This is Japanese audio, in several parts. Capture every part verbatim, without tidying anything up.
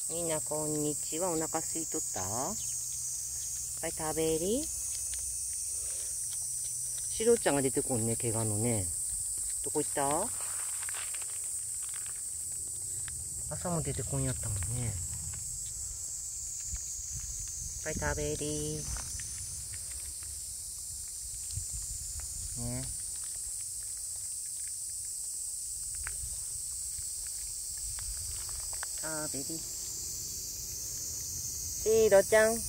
みんなこんにちは。お腹すいとった？いっぱい食べり？シロちゃんが出てこんね、怪我のね。どこ行った？朝も出てこんやったもんね。いっぱい食べり。ね。食べり。シロちゃん。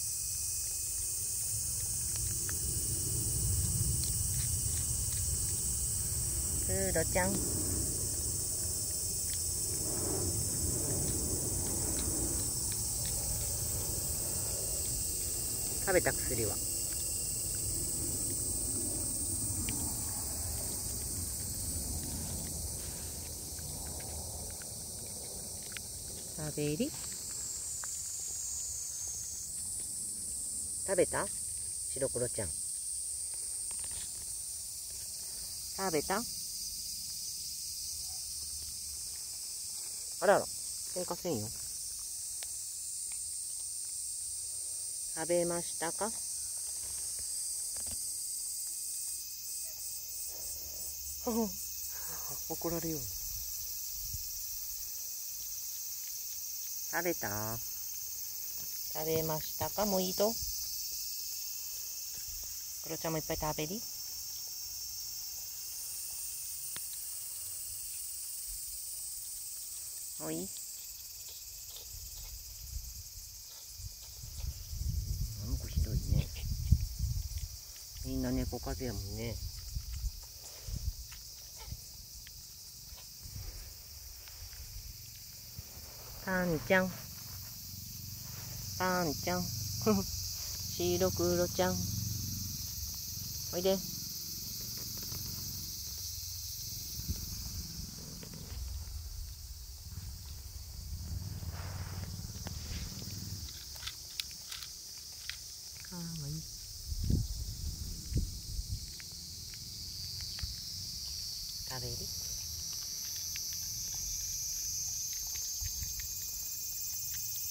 シロちゃん。食べた薬は？食べり。食べた？白黒ちゃん。食べた？あらら、喧嘩せんよ。食べましたか？怒られよう。食べた？食べましたか？もういいと？クロちゃんもいっぱい食べり。もういい？あの子ひどいね。みんな猫風邪やもんね。パンちゃん。パンちゃん。白黒ちゃん。おいで。かわいい。食べる？